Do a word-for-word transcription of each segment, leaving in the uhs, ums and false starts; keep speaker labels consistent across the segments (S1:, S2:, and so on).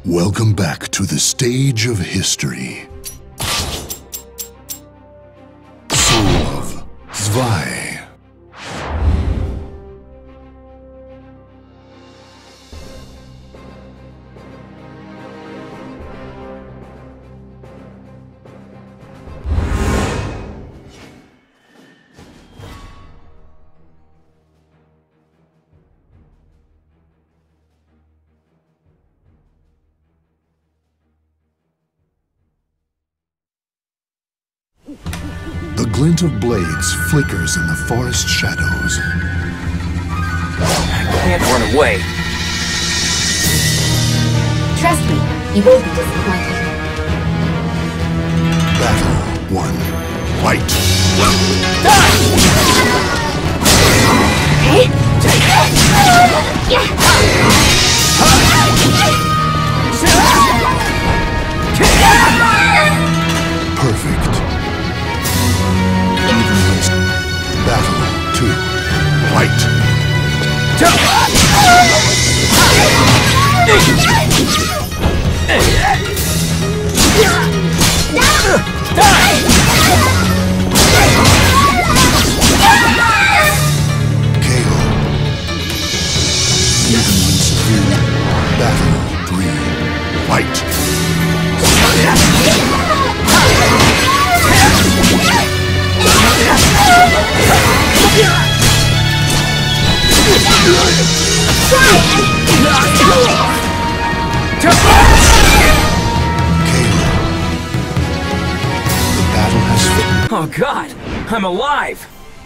S1: Welcome back to the stage of history. Soul of Zwei. The glint of blades flickers in the forest shadows.
S2: I can't run away.
S3: Trust me, you won't be disappointed.
S1: Battle one. Fight! Perfect. Battle two. Fight! K O. Even when subdued. Battle three. Fight!
S2: Oh God, I'm alive!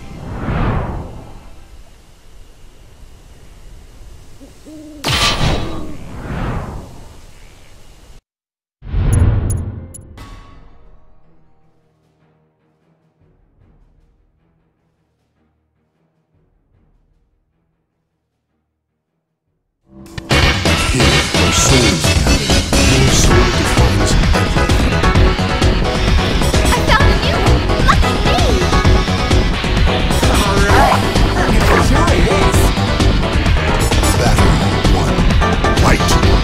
S1: Here, where souls gather, your soul defines everything.
S3: I found a new one! Lucky me!
S2: Alright, here it is.
S1: Battle one. Fight!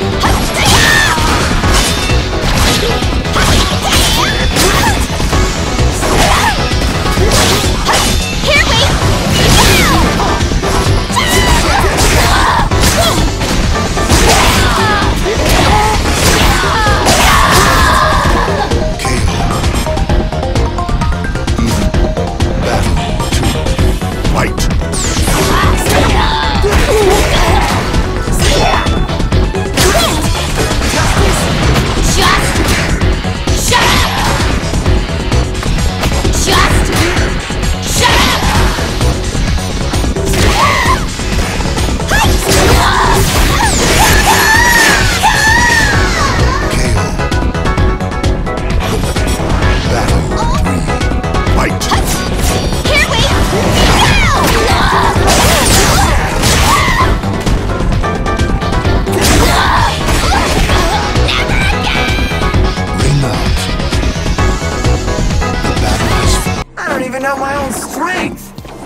S3: Here we
S2: Know my own strength!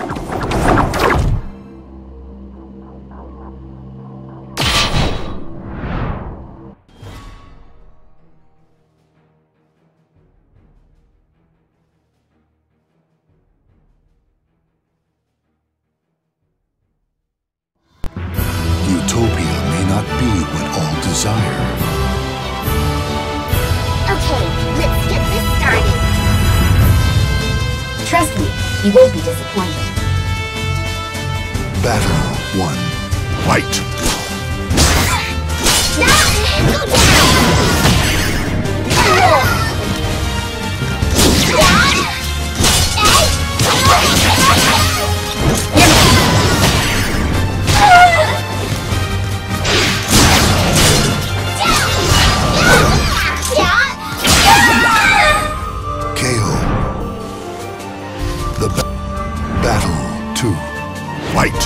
S1: Utopia may not be what all desire.
S3: Okay, let's get this started. Trust me, you won't be disappointed.
S1: Battle one. Fight!
S3: Now, go down!
S1: K O. The ba battle two. Fight!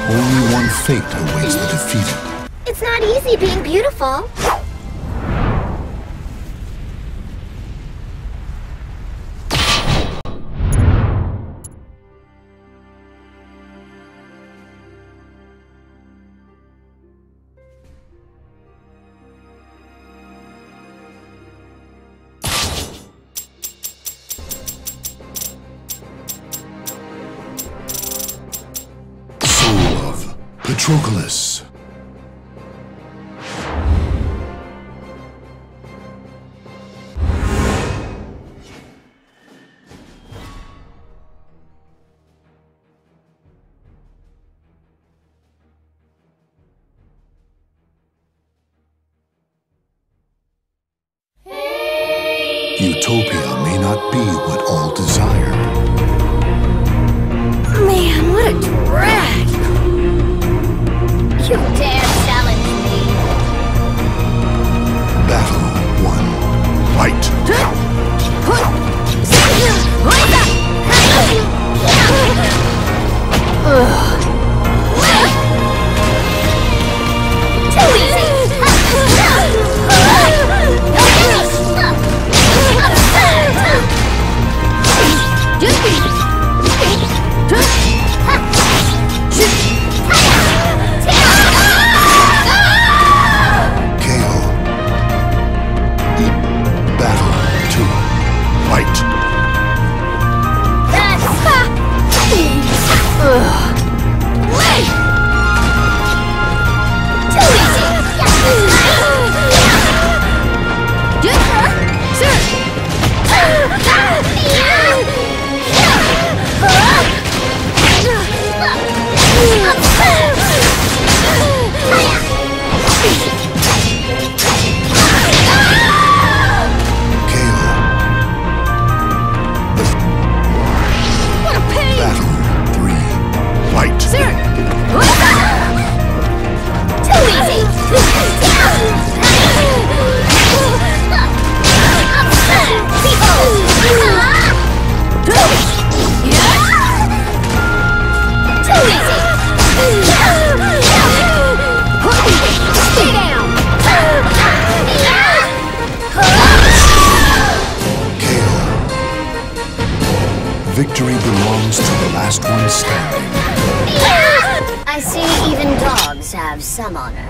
S1: Only one fate awaits the defeated.
S3: It's not easy being beautiful.
S1: Patroclus. Utopia may not be what all desire.
S3: Man, what a drag! You dare challenge me?
S1: Battle one. Fight!
S3: Too easy!
S1: Victory belongs to the last one standing.
S3: I see even dogs have some honor.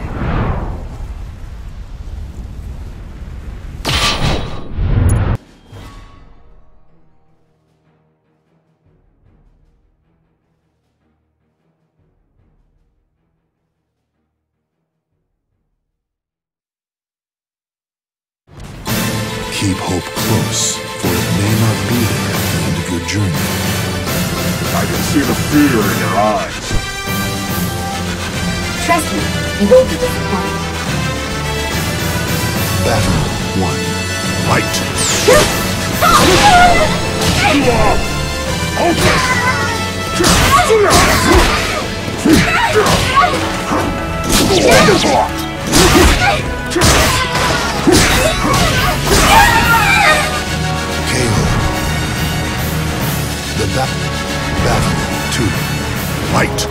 S1: Keep hope close, for it may not be there at the end of your journey.
S4: I can see the fear in your eyes.
S3: Trust me, you will be disappointed.
S1: Battle one. Fight!
S4: You are! Focus!
S1: K O. The ba battle two. Fight!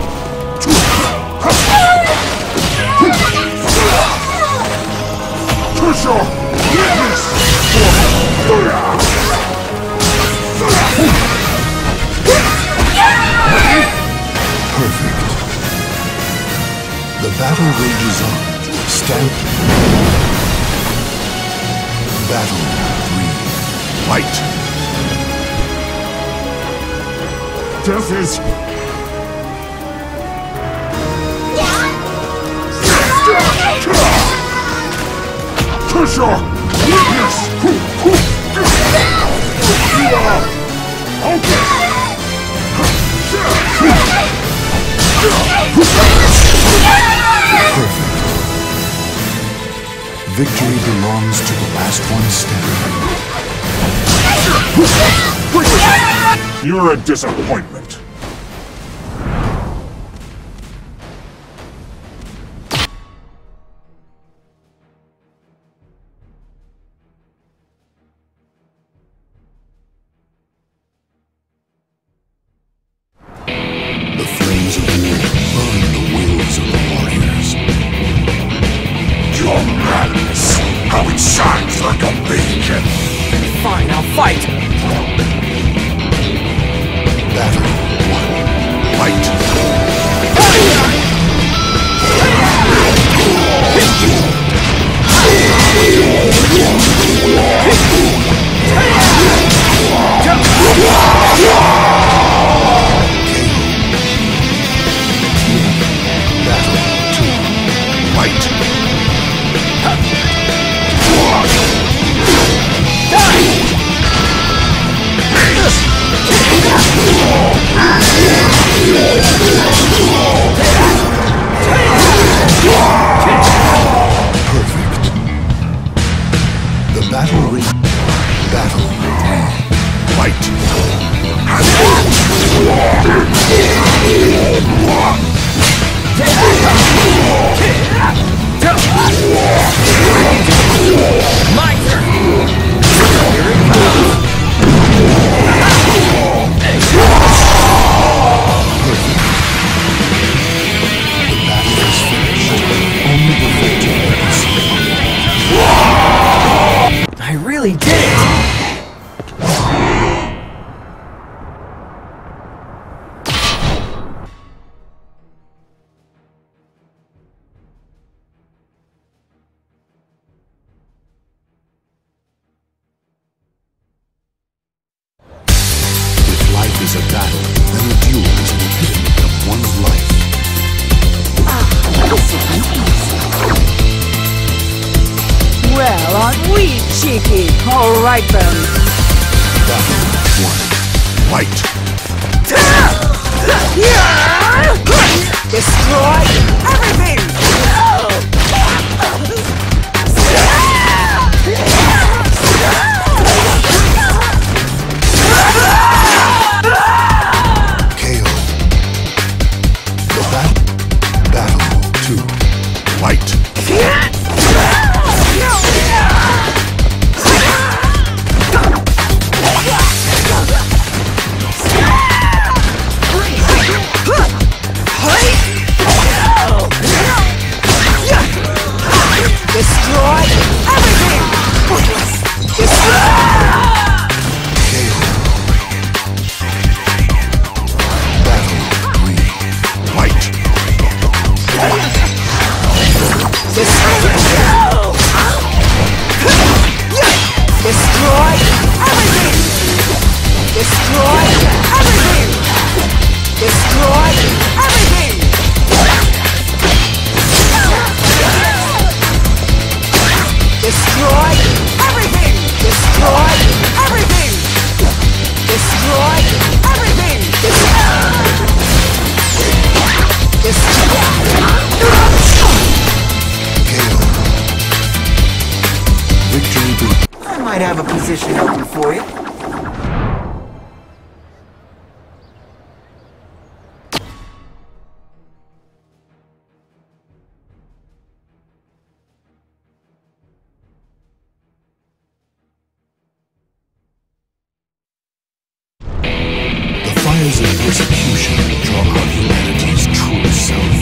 S4: Trisha! Witness!
S1: Perfect. The battle rages on. Stand. Battle three. Fight!
S4: Death is... Trisha! Witness! You are... Okay!
S1: Perfect. Victory belongs to the last one standing.
S4: You're a disappointment.
S1: The flames of war
S2: My turn! Here it comes! I really did it!
S1: If life is a battle, then the duel is an epitome of one's life.
S5: Well, aren't we cheeky? All right then.
S1: Battle one. Fight!
S5: Destroy everything!
S1: K O. The bat battle two. Fight!
S5: Destroy everything! Destroy!
S1: K O. Battle three. Fight!
S5: Destroy! Destroy everything! Destroy everything! Destroy everything! Destroy everything! Destroy everything! Destroy everything! Destroy!
S1: K O. Victory be
S2: I might have a position open for you.
S1: The fires of persecution draw out humanity's true self.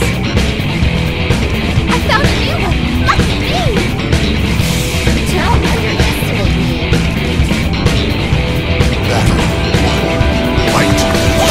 S3: I found a new one! Lucky me! Don't underestimate me.
S1: Battle one. Fight!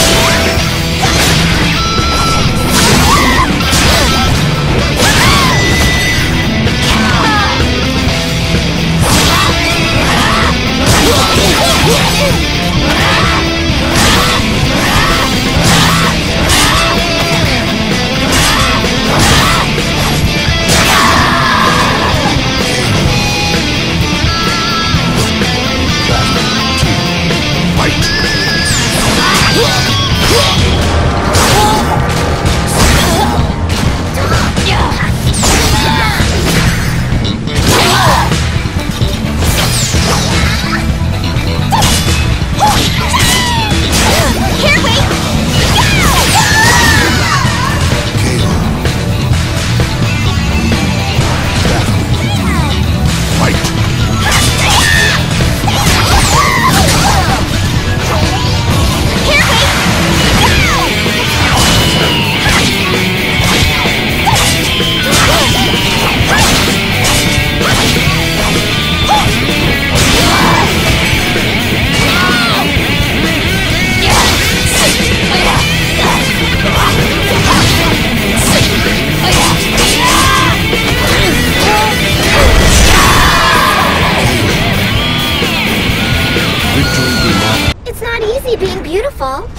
S3: Here, wait!
S1: K O. Battle. Fight!
S3: Here, wait!
S1: Victory belongs.
S3: It's not easy being beautiful.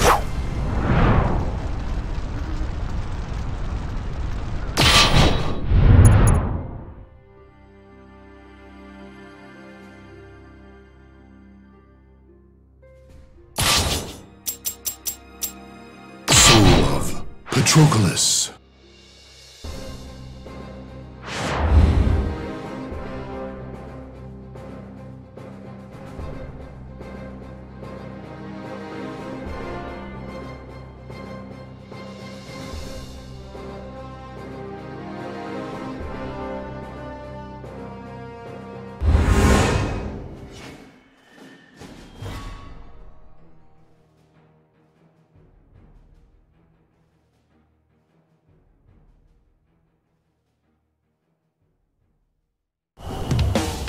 S1: Soul of Patroclus.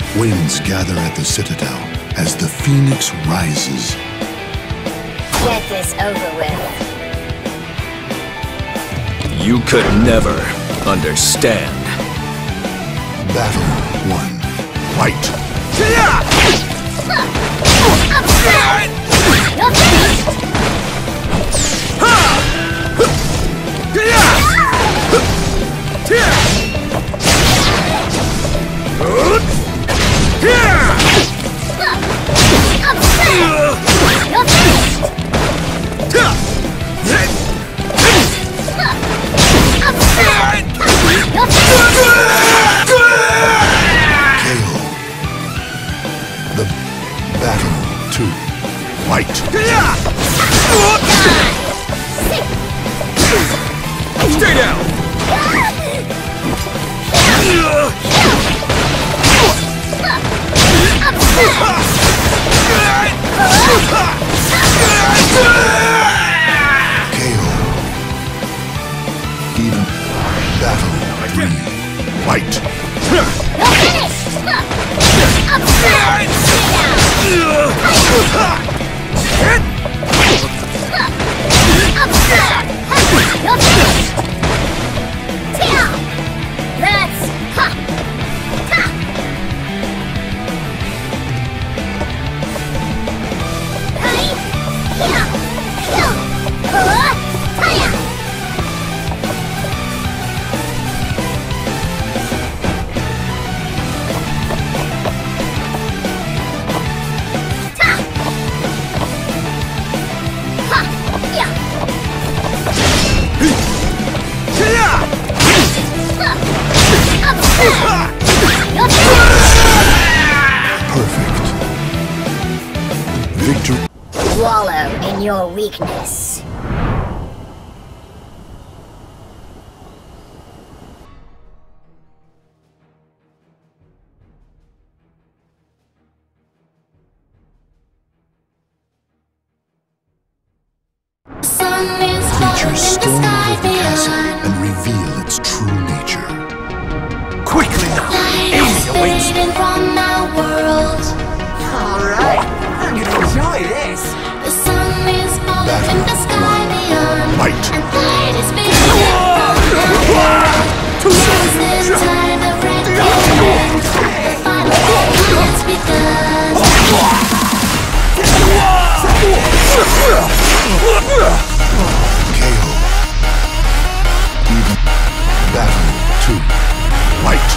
S1: Winds gather at the Citadel as the Phoenix rises.
S3: Get this over with.
S6: You could never understand.
S1: Battle one. Fight!
S3: You're finished!
S1: The battle two. Fight!
S6: Stay down!
S1: K O. Even battle three. Fight!
S3: You're finished! Upstairs! Upstairs! You're finished! Down! That's... Ha! Ha! Hey! Yeah! Yeah! Uh, fire!
S1: Perfect. Victory.
S3: Wallow in your weakness.
S1: Creatures storm over the castle and reveal its true nature.
S2: Quickly now! Amy awaits you!
S3: From our world.
S2: Alright, I'm gonna enjoy this!
S3: The sun is falling in the sky beyond.
S1: Fight!
S3: And light is beaming from the world. Just in time the red begins. The final battle has begun.
S1: K O. Even battle two. Fight!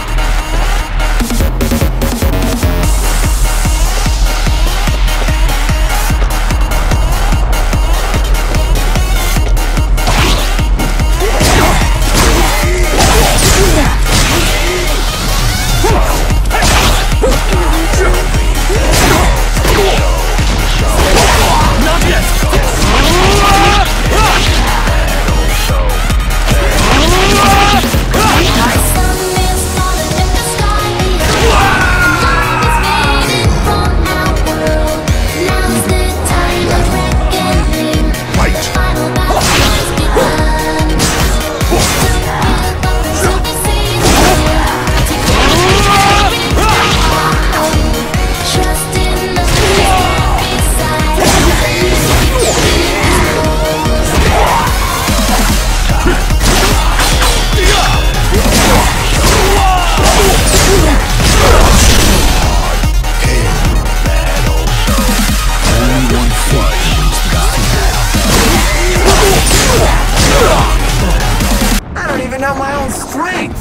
S2: I don't even know my own strength!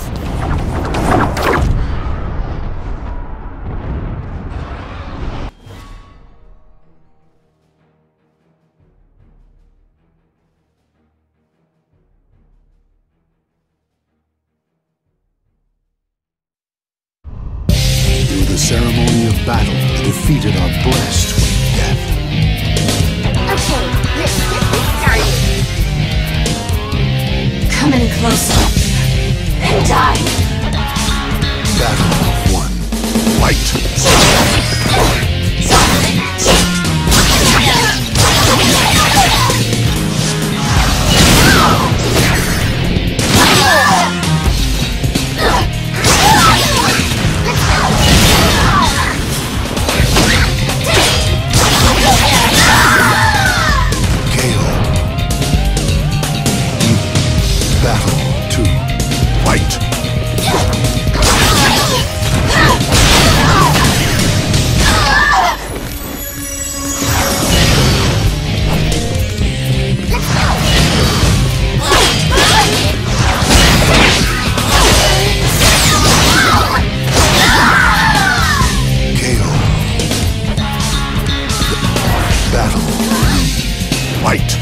S1: Through the ceremony of battle, the defeated are blessed with death.
S3: Okay, let's get this started. Come in closer and die.
S1: Battle one. Fight! Fight!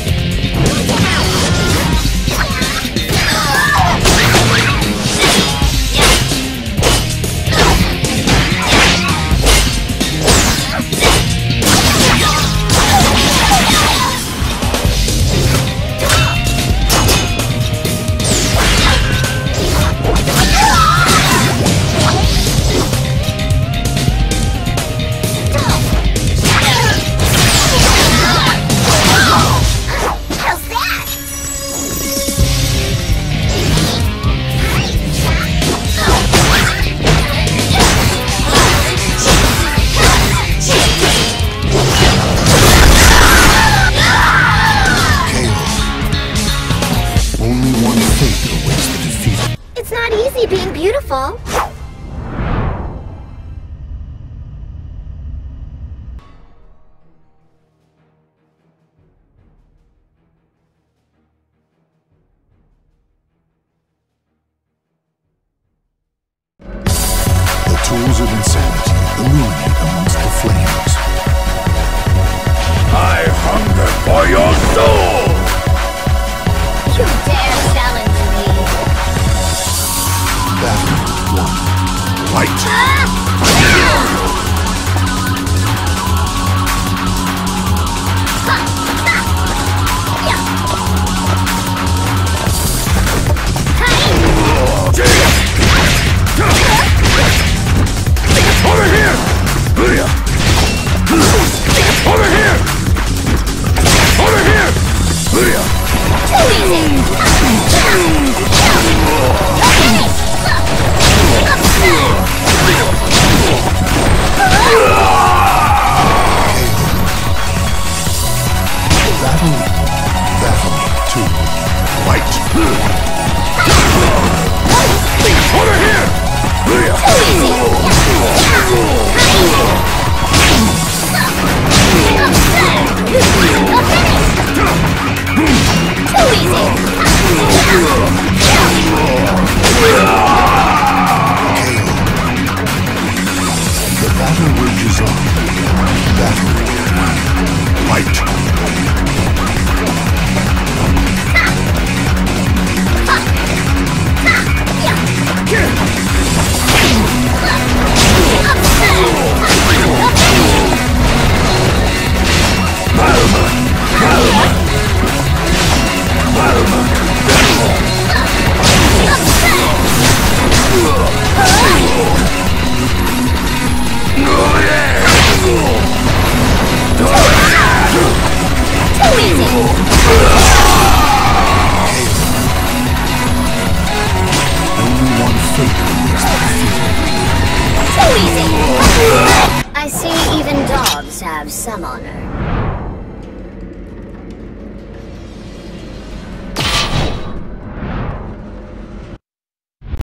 S3: It's not easy being beautiful.
S1: The tools of insanity illuminate amongst the flames.
S2: I hunger for your soul!
S3: You dare challenge me?
S1: Battle one. Fight!
S2: Over here! Lydia! Over here! Over here! Lydia!
S3: Too easy!
S1: Battle, battle two. Fight!
S2: Over here! Lydia!
S1: The battle rages on. Battle. Fight!
S3: Too easy!